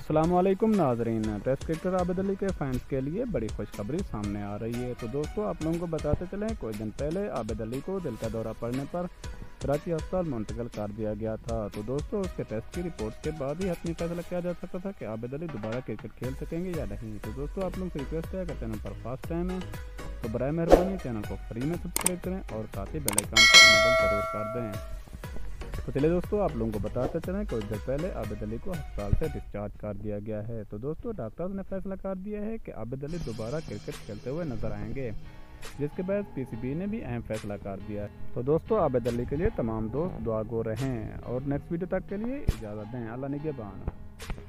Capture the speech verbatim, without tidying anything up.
अस्सलाम वालेकुम नाजरीन। टेस्ट क्रिकेटर आबिद अली के फैंस के लिए बड़ी खुशखबरी सामने आ रही है। तो दोस्तों आप लोगों को बताते चलें, कुछ दिन पहले आबिद अली को दिल का दौरा पड़ने पर कराची अस्पताल मुंतकिल कर दिया गया था। तो दोस्तों उसके टेस्ट की रिपोर्ट के बाद ही हतमी फैसला किया जा सकता था कि आबिद अली दोबारा क्रिकेट खेल सकेंगे या नहीं। तो दोस्तों आप लोगों से रिक्वेस्ट है, अगर चैनल पर फर्स्ट टाइम है तो बराए मेहरबानी चैनल को फ्री में सब्सक्राइब करें और साथ ही बेल आइकन को इनेबल जरूर कर दें। तो चलिए दोस्तों आप लोगों को बताते चलें, कुछ देर पहले आबिद अली को अस्पताल से डिस्चार्ज कर दिया गया है। तो दोस्तों डॉक्टर्स ने फैसला कर दिया है कि आबिद अली दोबारा क्रिकेट खेलते हुए नजर आएंगे, जिसके बाद पीसीबी ने भी अहम फैसला कर दिया है। तो दोस्तों आबिद अली के लिए तमाम दोस्त दुआ गो रहें और नेक्स्ट वीडियो तक के लिए इजाज़त दें। अल्लाह निगहबान।